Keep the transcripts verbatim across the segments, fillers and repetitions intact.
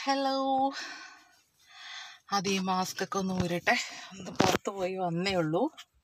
Hello. അത് ഈ മാസ്കൊക്കെ ഒന്ന് ഊരട്ടെ. ഒന്ന് പുറത്ത് പോയി വന്നേ ഉള്ളൂ.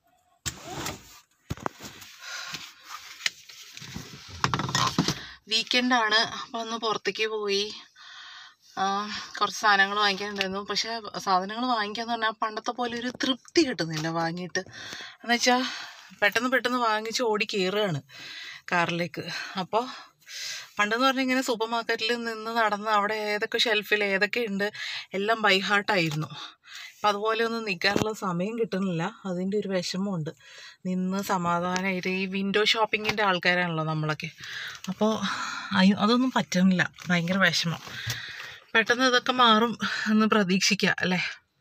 വീക്കെൻഡാണ്, അപ്പം ഒന്ന് പുറത്തേക്ക് പോയി. കുറച്ച് സാധനങ്ങൾ വാങ്ങിക്കാനുണ്ടായിരുന്നു. പക്ഷേ സാധനങ്ങൾ വാങ്ങിക്കാന്ന് പറഞ്ഞാൽ പണ്ടത്തെ പോലെ ഒരു തൃപ്തി കിട്ടുന്നില്ല വാങ്ങിയിട്ട്. എന്നുവെച്ചാൽ പെട്ടെന്ന് പെട്ടെന്ന് വാങ്ങിച്ച് ഓടി കയറുകയാണ് കാറിലേക്ക്. അപ്പോൾ പണ്ടെന്ന് പറഞ്ഞാൽ ഇങ്ങനെ സൂപ്പർ മാർക്കറ്റിൽ നിന്ന് നടന്ന് അവിടെ ഏതൊക്കെ ഷെൽഫിൽ ഏതൊക്കെ ഉണ്ട് എല്ലാം ബൈ ഹാർട്ടായിരുന്നു. അപ്പം അതുപോലെ ഒന്നും നിൽക്കാനുള്ള സമയം കിട്ടുന്നില്ല. അതിൻ്റെ ഒരു വിഷമമുണ്ട്. നിന്ന് സമാധാനമായിട്ട് ഈ വിൻഡോ ഷോപ്പിങ്ങിൻ്റെ ആൾക്കാരാണല്ലോ നമ്മളൊക്കെ. അപ്പോൾ അതൊന്നും പറ്റുന്നില്ല. ഭയങ്കര വിഷമം. പെട്ടെന്ന് ഇതൊക്കെ മാറും എന്ന് പ്രതീക്ഷിക്കുക അല്ലേ.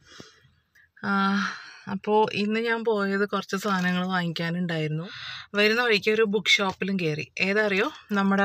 അപ്പോൾ ഇന്ന് ഞാൻ പോയത് കുറച്ച് സാധനങ്ങൾ വാങ്ങിക്കാനുണ്ടായിരുന്നു. വരുന്ന വഴിക്ക് ഒരു ബുക്ക് ഷോപ്പിലും കയറി. ഏതറിയോ, നമ്മുടെ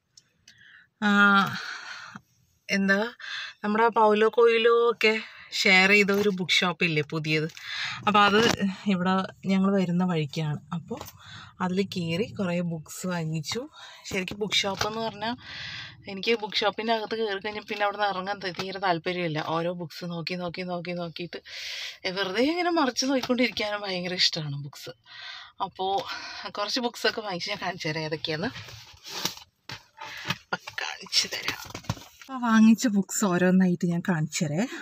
എന്താ നമ്മുടെ പൗലോ കൊയ്ലോ ഒക്കെ ഷെയർ ചെയ്ത ഒരു ബുക്ക് ഷോപ്പില്ലേ പുതിയത്. അപ്പോൾ അത് ഇവിടെ ഞങ്ങൾ വരുന്ന വഴിക്കാണ്. അപ്പോൾ അതിൽ കയറി കുറേ ബുക്സ് വാങ്ങിച്ചു. ശരിക്കും ബുക്ക് ഷോപ്പ് എന്ന് പറഞ്ഞാൽ എനിക്ക് ബുക്ക് ഷോപ്പിൻ്റെ അകത്ത് കയറി കഴിഞ്ഞാൽ പിന്നെ അവിടെ നിന്ന് ഇറങ്ങാൻ തീരെ താല്പര്യമില്ല. ഓരോ ബുക്സ് നോക്കി നോക്കി നോക്കി നോക്കിയിട്ട് വെറുതെ ഇങ്ങനെ മറിച്ച് നോക്കിക്കൊണ്ടിരിക്കാനും ഭയങ്കര ഇഷ്ടമാണ് ബുക്സ്. അപ്പോൾ കുറച്ച് ബുക്സൊക്കെ വാങ്ങിച്ച് ഞാൻ കാണിച്ചു തരാം ഏതൊക്കെയാന്ന്. കാണിച്ചു തരാം. അപ്പോൾ വാങ്ങിച്ച ബുക്സ് ഓരോന്നായിട്ട് ഞാൻ കാണിച്ചു തരാം.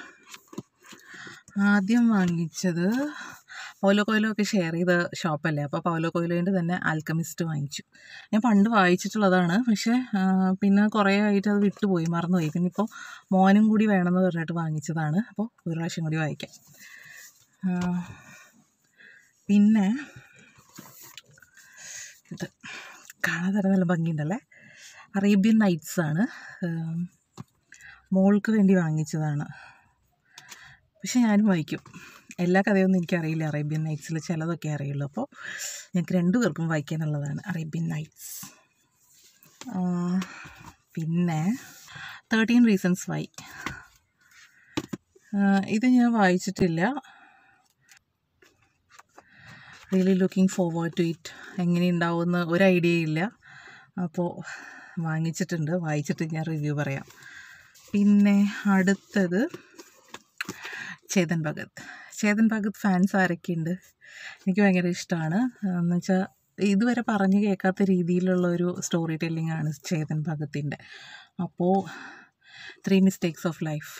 ആദ്യം വാങ്ങിച്ചത് പൗലോ കൊയ്ലോ ഒക്കെ ഷെയർ ചെയ്ത ഷോപ്പല്ലേ. അപ്പോൾ പൗലോ കൊയ്ലോൻ്റെ തന്നെ ആൽക്കമിസ്റ്റ് വാങ്ങിച്ചു. ഞാൻ പണ്ട് വായിച്ചിട്ടുള്ളതാണ്, പക്ഷേ പിന്നെ കുറേ ആയിട്ട് അത് വിട്ടുപോയി, മറന്നുപോയി. പിന്നെ ഇപ്പോൾ മോനും കൂടി വേണമെന്ന് പറഞ്ഞിട്ട് വാങ്ങിച്ചതാണ്. അപ്പോൾ ഒരു പ്രാവശ്യം കൂടി വായിക്കാം. പിന്നെ ഇത് കാണാൻ തരം നല്ല ഭംഗിയുണ്ടല്ലേ. അറേബ്യൻ നൈറ്റ്സ് ആണ്. മോൾക്ക് വേണ്ടി വാങ്ങിച്ചതാണ്. പക്ഷെ ഞാനും വായിക്കും. എല്ലാ കഥയൊന്നും എനിക്കറിയില്ല. അറേബ്യൻ നൈറ്റ്സിൽ ചിലതൊക്കെ അറിയുള്ളൂ. അപ്പോൾ ഞങ്ങൾക്ക് രണ്ടുപേർക്കും വായിക്കാനുള്ളതാണ് അറേബ്യൻ നൈറ്റ്സ്. പിന്നെ തേർട്ടീൻ റീസൺസ് വൈ. ഇത് ഞാൻ വായിച്ചിട്ടില്ല. Really looking forward to it. എങ്ങനെ ഉണ്ടാവുമെന്ന് ഒരു ഐഡിയ ഇല്ല. അപ്പോൾ വാങ്ങിച്ചിട്ടുണ്ട്. വായിച്ചിട്ട് ഞാൻ റിവ്യൂ പറയാം. പിന്നെ അടുത്തത് ചേതൻ ഭഗത്. ചേതൻ ഭഗത് ഫാൻസ് ആരൊക്കെയുണ്ട്? എനിക്ക് ഭയങ്കര ഇഷ്ടമാണ്. എന്ന് വെച്ചാൽ ഇതുവരെ പറഞ്ഞു കേൾക്കാത്ത രീതിയിലുള്ള ഒരു സ്റ്റോറി ടെല്ലിംഗ് ആണ് ചേതൻ ഭഗത്തിൻ്റെ. അപ്പോൾ ത്രീ മിസ്റ്റേക്സ് ഓഫ് ലൈഫ്.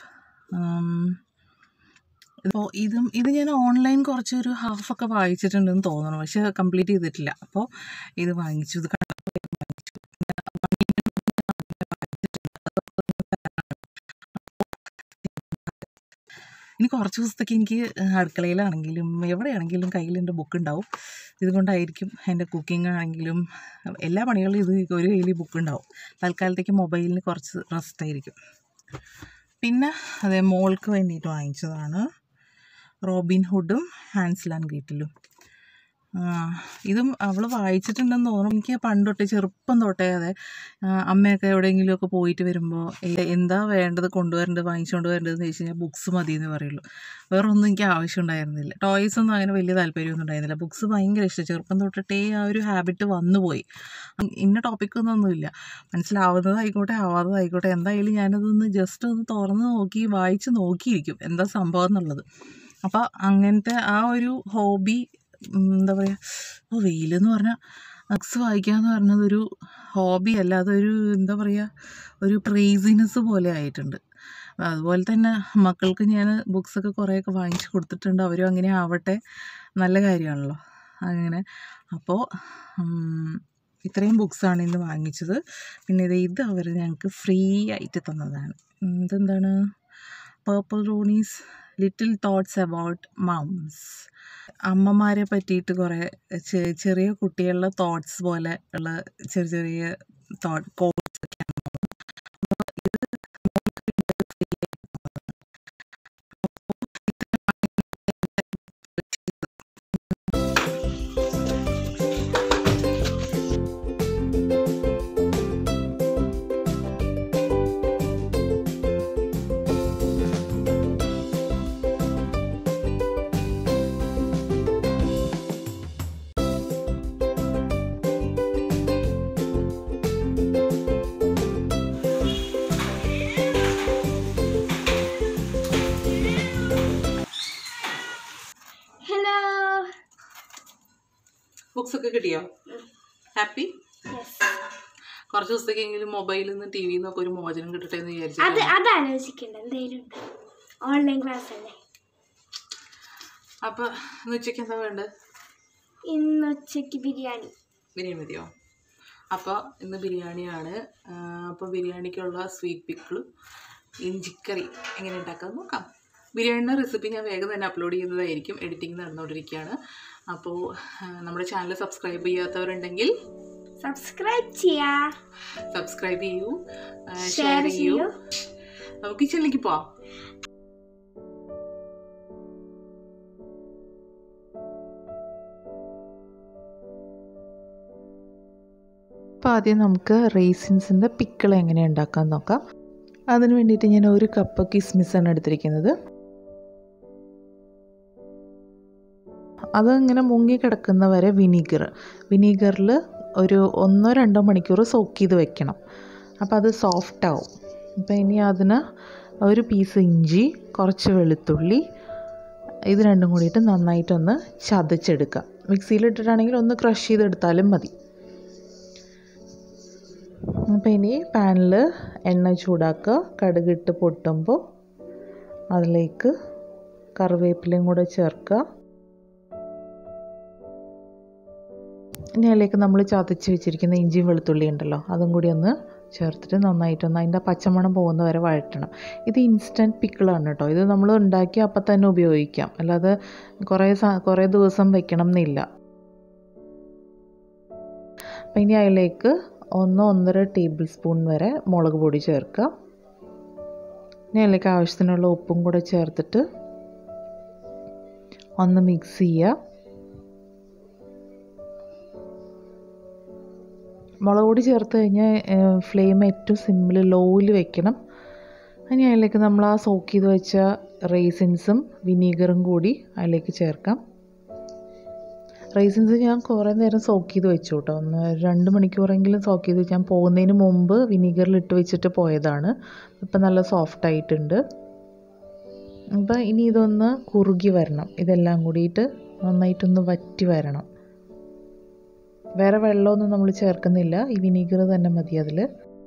അപ്പോൾ ഇതും ഇത് ഞാൻ ഓൺലൈൻ കുറച്ചൊരു ഹാഫൊക്കെ വായിച്ചിട്ടുണ്ടെന്ന് തോന്നുന്നു, പക്ഷെ കംപ്ലീറ്റ് ചെയ്തിട്ടില്ല. അപ്പോൾ ഇത് വാങ്ങിച്ചു. ഇത് വാങ്ങിച്ചു. ഇനി കുറച്ച് ദിവസത്തേക്ക് എനിക്ക് അടുക്കളയിലാണെങ്കിലും എവിടെയാണെങ്കിലും കയ്യിൽ എൻ്റെ ബുക്ക് ഉണ്ടാവും. ഇതുകൊണ്ടായിരിക്കും എൻ്റെ കുക്കിംഗ് ആണെങ്കിലും എല്ലാ പണികളും ഇത് ഒരു കയ്യിൽ ബുക്ക് ഉണ്ടാവും. തൽക്കാലത്തേക്ക് മൊബൈലിന് കുറച്ച് റെസ്റ്റ് ആയിരിക്കും. പിന്നെ അതേ മോൾക്ക് വേണ്ടിയിട്ട് വാങ്ങിച്ചതാണ് റോബിൻ ഹുഡും ഹാൻസൽ ആൻഡ് ഗ്രീറ്റലും. ഇതും അവൾ വായിച്ചിട്ടുണ്ടെന്ന് തോന്നുന്നു. എനിക്ക് പണ്ട് തൊട്ടേ ചെറുപ്പം തൊട്ടേ അതെ അമ്മയൊക്കെ എവിടെയെങ്കിലുമൊക്കെ പോയിട്ട് വരുമ്പോൾ എന്താ വേണ്ടത് കൊണ്ടുവരേണ്ടത് വാങ്ങിച്ചുകൊണ്ട് വരേണ്ടതെന്ന് ചോദിച്ചു കഴിഞ്ഞാൽ ബുക്സ് മതി എന്ന് പറയുള്ളൂ. വേറെ ഒന്നും എനിക്ക് ആവശ്യം ഉണ്ടായിരുന്നില്ല. ടോയ്സ് ഒന്നും അങ്ങനെ വലിയ താല്പര്യമൊന്നും ഉണ്ടായിരുന്നില്ല. ബുക്സ് ഭയങ്കര ഇഷ്ടം. ചെറുപ്പം തൊട്ടിട്ടേ ആ ഒരു ഹാബിറ്റ് വന്നുപോയി. ഇന്ന ടോപ്പിക്കൊന്നൊന്നുമില്ല, മനസ്സിലാവുന്നതായിക്കോട്ടെ ആവാത്തതായിക്കോട്ടെ, എന്തായാലും ഞാനതൊന്ന് ജസ്റ്റ് ഒന്ന് തുറന്ന് നോക്കി വായിച്ച് നോക്കിയിരിക്കും എന്താ സംഭവം എന്നുള്ളത്. അപ്പോൾ അങ്ങനത്തെ ആ ഒരു ഹോബി എന്താ പറയുക, ഓ വെയിലെന്ന് പറഞ്ഞാൽ ബുക്സ് വായിക്കുക എന്ന് പറഞ്ഞത് ഒരു ഹോബി അല്ല, അതൊരു എന്താ പറയുക ഒരു ക്രേസിനെസ് പോലെ ആയിട്ടുണ്ട്. അതുപോലെ തന്നെ മക്കൾക്ക് ഞാൻ ബുക്സൊക്കെ കുറേയൊക്കെ വാങ്ങിച്ച് കൊടുത്തിട്ടുണ്ട്. അവരും അങ്ങനെ ആവട്ടെ, നല്ല കാര്യമാണല്ലോ അങ്ങനെ. അപ്പോൾ ഇത്രയും ബുക്സാണ് ഇന്ന് വാങ്ങിച്ചത്. പിന്നെ ഇത് ഇത് അവർ ഞങ്ങൾക്ക് ഫ്രീ ആയിട്ട് തന്നതാണ്. ഇതെന്താണ്, Purple Ronnie's little thoughts about mums. അമ്മമാരെ പറ്റിയിട്ട് കുറേ ചെറിയ കുട്ടികളുടെ തോട്ട്സ് പോലെ ഉള്ള ചെറിയ ചെറിയ തോട്ട് കോട്ട്സ് ഒക്കെയാണ്. ബുക്സ് ഒക്കെ കിട്ടിയോ? ഹാപ്പി? കുറച്ച് ദിവസത്തേക്കെങ്കിലും മൊബൈലിൽ നിന്ന് ടി വിയിൽ നിന്നൊക്കെ ഒരു മോചനം കിട്ടട്ടെ എന്ന് വിചാരിച്ചു. ഓൺലൈൻ ക്ലാസ് അല്ലേ. അപ്പൊ ഇന്ന് ഉച്ചയ്ക്ക് എന്താ വേണ്ടത്? ഇന്ന് ഉച്ചയ്ക്ക് ബിരിയാണി. ബിരിയാണി മതിയോ? അപ്പോൾ ഇന്ന് ബിരിയാണിയാണ്. അപ്പോൾ ബിരിയാണിക്കുള്ള സ്വീറ്റ് പിക്കിളും ഇഞ്ചിക്കറി എങ്ങനെ ഉണ്ടാക്കാമെന്ന് നോക്കാം. ബിരിയാണിയുടെ റെസിപ്പി ഞാൻ വേഗം തന്നെ അപ്ലോഡ് ചെയ്യുന്നതായിരിക്കും. എഡിറ്റിംഗ് നടന്നുകൊണ്ടിരിക്കുകയാണ്. അപ്പോൾ നമ്മുടെ ചാനൽ സബ്സ്ക്രൈബ് ചെയ്യാത്തവരുണ്ടെങ്കിൽ സബ്സ്ക്രൈബ് ചെയ്യാ സബ്സ്ക്രൈബ് ചെയ്യൂ, ഷെയർ ചെയ്യൂ. നമുക്ക് കിച്ചണിലേക്ക് പോവാം. അപ്പോൾ ആദ്യം നമുക്ക് റേസിൻസിൻ്റെ പിക്കിൾ എങ്ങനെ ഉണ്ടാക്കാൻ നോക്കാം. അതിന് വേണ്ടിയിട്ട് ഞാൻ ഒരു കപ്പ് കിസ്മിസാണ് എടുത്തിരിക്കുന്നത്. അതിങ്ങനെ മുങ്ങി കിടക്കുന്ന വരെ വിനീഗർ വിനീഗറിൽ ഒരു ഒന്നോ രണ്ടോ മണിക്കൂർ സോക്ക് ചെയ്ത് വെക്കണം. അപ്പോൾ അത് സോഫ്റ്റ് ആവും. അപ്പോൾ ഇനി അതിന് ഒരു പീസ് ഇഞ്ചി, കുറച്ച് വെളുത്തുള്ളി, ഇത് രണ്ടും കൂടിയിട്ട് നന്നായിട്ടൊന്ന് ചതച്ചെടുക്കുക. മിക്സിയിലിട്ടിട്ടാണെങ്കിൽ ഒന്ന് ക്രഷ് ചെയ്തെടുത്താലും മതി. അപ്പോൾ ഇനി പാനിൽ എണ്ണ ചൂടാക്കുക. കടുകിട്ട് പൊട്ടുമ്പോൾ അതിലേക്ക് കറിവേപ്പിലയും കൂടെ ചേർക്കുക. ഇനി അതിലേക്ക് നമ്മൾ ചതച്ച് വെച്ചിരിക്കുന്ന ഇഞ്ചിയും വെളുത്തുള്ളി ഉണ്ടല്ലോ, അതും കൂടി ഒന്ന് ചേർത്തിട്ട് നന്നായിട്ടൊന്ന് അതിൻ്റെ പച്ചമണം പോകുന്ന വരെ വഴറ്റണം. ഇത് ഇൻസ്റ്റൻറ്റ് പിക്കിളാണ് കേട്ടോ. ഇത് നമ്മൾ ഉണ്ടാക്കി അപ്പം തന്നെ ഉപയോഗിക്കാം, അല്ലാതെ കുറേ കുറേ ദിവസം വെക്കണം എന്നില്ല. അപ്പം ഇനി അതിലേക്ക് ഒന്ന് ഒന്നര ടേബിൾ സ്പൂൺ വരെ മുളക് പൊടി ചേർക്കുക. ഇനി അതിലേക്ക് ആവശ്യത്തിനുള്ള ഉപ്പും കൂടെ ചേർത്തിട്ട് ഒന്ന് മിക്സ് ചെയ്യുക. മുളക് പൊടി ചേർത്ത് കഴിഞ്ഞാൽ ഫ്ലെയിം ഏറ്റവും സിമ്പിൾ ലോയിൽ വെക്കണം. ഇനി അതിലേക്ക് നമ്മൾ ആ സോക്ക് ചെയ്ത് വെച്ച റേസിൻസും വിനീഗറും കൂടി അതിലേക്ക് ചേർക്കാം. റൈസിൻസ് ഞാൻ കുറേ നേരം സോക്ക് ചെയ്ത് വെച്ചു കേട്ടോ. ഒന്ന് രണ്ട് മണിക്കൂറെങ്കിലും സോക്ക് ചെയ്ത് വെച്ച് ഞാൻ പോകുന്നതിന് മുമ്പ് വിനീഗറിൽ ഇട്ട് വെച്ചിട്ട് പോയതാണ്. ഇപ്പം നല്ല സോഫ്റ്റ് ആയിട്ടുണ്ട്. അപ്പം ഇനി ഇതൊന്ന് കുറുകി വരണം. ഇതെല്ലാം കൂടിയിട്ട് നന്നായിട്ടൊന്ന് വറ്റി വരണം. വേറെ വെള്ളമൊന്നും നമ്മൾ ചേർക്കുന്നില്ല, ഈ വിനീഗർ തന്നെ മതി അതിൽ.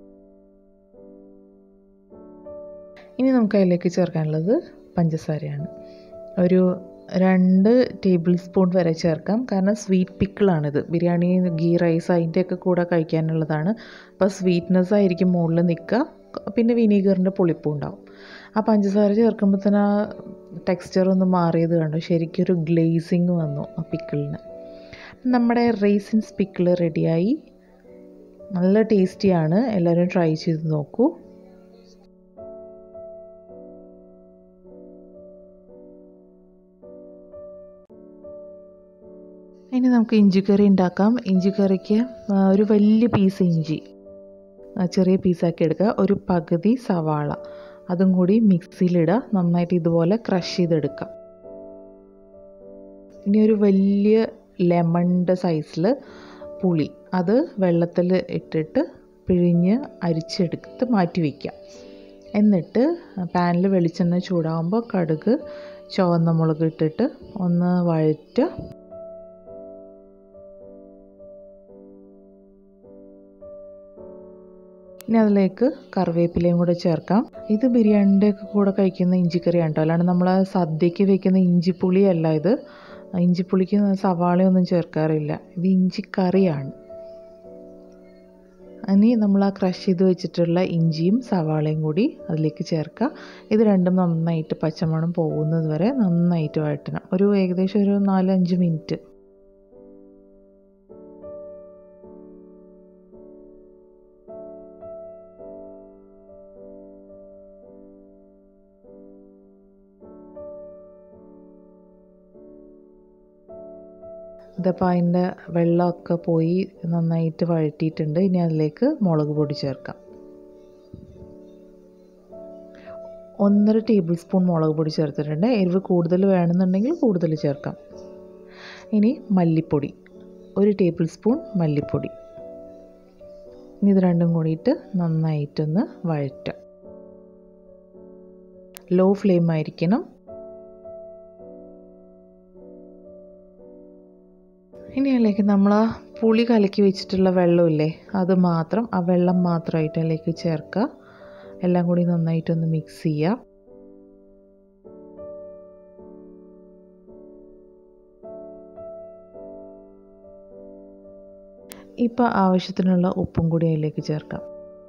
ഇനി നമുക്ക് അതിലേക്ക് ചേർക്കാനുള്ളത് പഞ്ചസാരയാണ്. ഒരു രണ്ട് ടേബിൾ സ്പൂൺ വരെ ചേർക്കാം. കാരണം സ്വീറ്റ് പിക്കിളാണിത്. ബിരിയാണി, ഗീ റൈസ് അതിൻ്റെയൊക്കെ കൂടെ കഴിക്കാനുള്ളതാണ്. അപ്പോൾ സ്വീറ്റ്നെസ് ആയിരിക്കും മുകളിൽ നിൽക്കുക. പിന്നെ വിനീഗറിൻ്റെ പുളിപ്പും ഉണ്ടാവും. ആ പഞ്ചസാര ചേർക്കുമ്പോൾ തന്നെ ആ ടെക്സ്ചർ ഒന്ന് മാറിയത് കണ്ടു. ശരിക്കൊരു ഗ്ലേസിങ് വന്നു ആ പിക്കിളിന്. നമ്മുടെ റൈസിൻസ് പിക്കിൾ റെഡിയായി. നല്ല ടേസ്റ്റിയാണ്. എല്ലാവരും ട്രൈ ചെയ്ത് നോക്കൂ. ഇനി നമുക്ക് ഇഞ്ചിക്കറി ഉണ്ടാക്കാം. ഇഞ്ചിക്കറിക്ക് ഒരു വലിയ പീസ് ഇഞ്ചി ചെറിയ പീസാക്കി എടുക്കുക. ഒരു പകുതി സവാള അതും കൂടി മിക്സിയിലിടുക. നന്നായിട്ട് ഇതുപോലെ ക്രഷ് ചെയ്തെടുക്കുക. ഇനി ഒരു വലിയ ലെമണിൻ്റെ സൈസിൽ പുളി, അത് വെള്ളത്തിൽ ഇട്ടിട്ട് പിഴിഞ്ഞ് അരിച്ചെടുത്ത് മാറ്റി വയ്ക്കുക. എന്നിട്ട് പാനിൽ വെളിച്ചെണ്ണ ചൂടാകുമ്പോൾ കടുക്, ചുവന്ന മുളക് ഇട്ടിട്ട് ഒന്ന് വഴറ്റുക. ഇനി അതിലേക്ക് കറിവേപ്പിലയും കൂടെ ചേർക്കാം. ഇത് ബിരിയാണിൻ്റെ ഒക്കെ കൂടെ കഴിക്കുന്ന ഇഞ്ചിക്കറിയാണ് കേട്ടോ. അല്ലാണ്ട് നമ്മൾ സദ്യക്ക് വയ്ക്കുന്ന ഇഞ്ചിപ്പുളിയല്ല ഇത്. ഇഞ്ചിപ്പുളിക്ക് സവാളയൊന്നും ചേർക്കാറില്ല. ഇത് ഇഞ്ചിക്കറിയാണ്. ഇനി നമ്മൾ ആ ക്രഷ് ചെയ്ത് വെച്ചിട്ടുള്ള ഇഞ്ചിയും സവാളയും കൂടി അതിലേക്ക് ചേർക്കുക. ഇത് രണ്ടും നന്നായിട്ട് പച്ചമണം പോകുന്നത് വരെ നന്നായിട്ട് വഴറ്റണം. ഒരു ഏകദേശം ഒരു നാലഞ്ച് മിനിറ്റ്. ഇതപ്പോൾ അതിൻ്റെ വെള്ളമൊക്കെ പോയി നന്നായിട്ട് വഴറ്റിയിട്ടുണ്ട്. ഇനി അതിലേക്ക് മുളക് പൊടി ചേർക്കാം. ഒന്നര ടേബിൾ സ്പൂൺ മുളക് പൊടി ചേർത്തിട്ടുണ്ട്. എരിവ് കൂടുതൽ വേണമെന്നുണ്ടെങ്കിൽ കൂടുതൽ ചേർക്കാം. ഇനി മല്ലിപ്പൊടി, ഒരു ടേബിൾ സ്പൂൺ മല്ലിപ്പൊടി. ഇനി ഇത് രണ്ടും കൂടിയിട്ട് നന്നായിട്ടൊന്ന് വഴറ്റാം. ലോ ഫ്ലെയിം ആയിരിക്കണം. ഇനി ഇതിലേക്ക് നമ്മൾ പുളി കലക്കി വെച്ചിട്ടുള്ള വെള്ളമില്ലേ അത് മാത്രം ആ വെള്ളം മാത്രമായിട്ട് അതിലേക്ക് ചേർക്കുക. എല്ലാം കൂടി നന്നായിട്ടൊന്ന് മിക്സ് ചെയ്യുക. ഇപ്പോൾ ആവശ്യത്തിനുള്ള ഉപ്പും കൂടി അതിലേക്ക് ചേർക്കാം.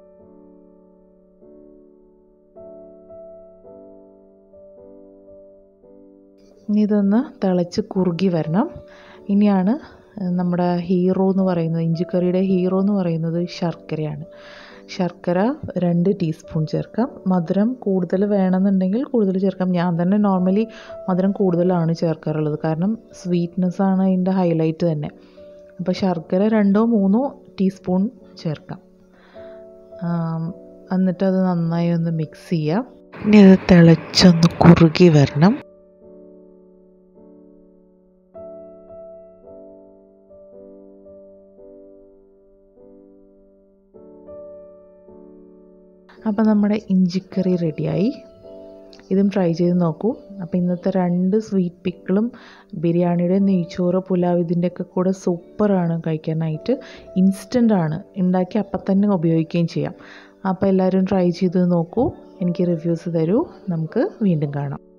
ഇതൊന്ന് തിളച്ച് കുറുകി വരണം. ഇനിയാണ് നമ്മുടെ ഹീറോ എന്ന് പറയുന്നത്, ഇഞ്ചിക്കറിയുടെ ഹീറോ എന്ന് പറയുന്നത് ശർക്കരയാണ്. ശർക്കര രണ്ട് ടീസ്പൂൺ ചേർക്കാം. മധുരം കൂടുതൽ വേണമെന്നുണ്ടെങ്കിൽ കൂടുതൽ ചേർക്കാം. ഞാൻ തന്നെ നോർമലി മധുരം കൂടുതലാണ് ചേർക്കാറുള്ളത്, കാരണം സ്വീറ്റ്നെസ്സാണ് അതിൻ്റെ ഹൈലൈറ്റ് തന്നെ. അപ്പോൾ ശർക്കര രണ്ടോ മൂന്നോ ടീസ്പൂൺ ചേർക്കാം. എന്നിട്ടത് നന്നായി ഒന്ന് മിക്സ് ചെയ്യാം. ഇനി അത് തിളച്ചൊന്ന് കുറുകി വരണം. അപ്പോൾ നമ്മുടെ ഇഞ്ചിക്കറി റെഡിയായി. ഇതും ട്രൈ ചെയ്ത് നോക്കൂ. അപ്പോൾ ഇന്നത്തെ രണ്ട് സ്വീറ്റ് പിക്കിളും ബിരിയാണിയുടെ നെയ്ച്ചോറ് പുലാവ് ഇതിൻ്റെയൊക്കെ കൂടെ സൂപ്പറാണ് കഴിക്കാനായിട്ട്. ഇൻസ്റ്റൻ്റാണ്, ഉണ്ടാക്കി അപ്പം തന്നെ ഉപയോഗിക്കുകയും ചെയ്യാം. അപ്പോൾ എല്ലാവരും ട്രൈ ചെയ്ത് നോക്കൂ. എനിക്ക് റിവ്യൂസ് തരൂ. നമുക്ക് വീണ്ടും കാണാം.